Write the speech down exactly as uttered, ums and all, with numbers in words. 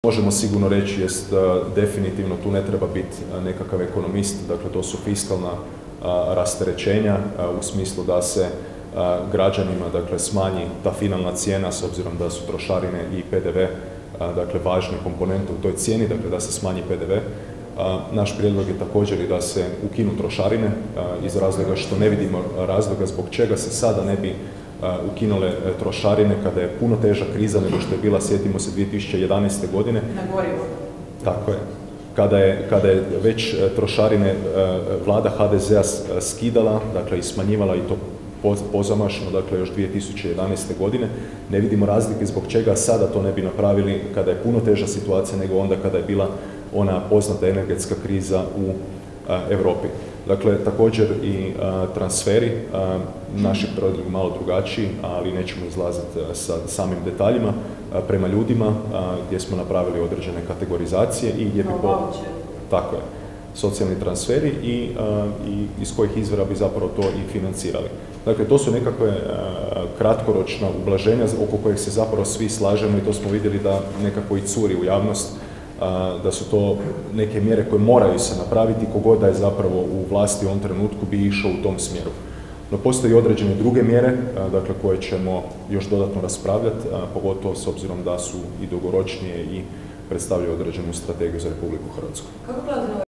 Možemo sigurno reći jest definitivno tu ne treba biti nekakav ekonomist, dakle to su fiskalna rasterećenja u smislu da se građanima dakle smanji ta finalna cijena s obzirom da su trošarine i P D V dakle važne komponente u toj cijeni, dakle da se smanji P D V. Naš prijedlog je također i da se ukinu trošarine iz razloga što ne vidimo razloga zbog čega se sada ne bi ukinule trošarine kada je puno teža kriza nego što je bila, sjetimo se, dvije tisuće jedanaeste. godine. Na gorivo. Tako je. Kada je, kada je već trošarine vlada H D Z-a skidala, dakle i smanjivala i to pozamašno, dakle još dvije tisuće jedanaeste. godine, ne vidimo razlike zbog čega sada to ne bi napravili kada je puno teža situacija nego onda kada je bila ona poznata energetska kriza u Europi. Dakle, također i a, transferi, a, naši proizvodi malo drugačiji, ali nećemo izlaziti sa samim detaljima, a, prema ljudima a, gdje smo napravili određene kategorizacije i gdje bi po... Tako je, socijalni transferi i, a, i iz kojih izvora bi zapravo to i financirali. Dakle, to su nekakve a, kratkoročna ublaženja oko kojeg se zapravo svi slažemo i to smo vidjeli da nekako i curi u javnost, da su to neke mjere koje moraju se napraviti, kogod da je zapravo u vlasti u ovom trenutku bi išao u tom smjeru. No postoji određene druge mjere, dakle, koje ćemo još dodatno raspravljati, pogotovo s obzirom da su i dugoročnije i predstavljaju određenu strategiju za Republiku Hrvatsku. Kako gledate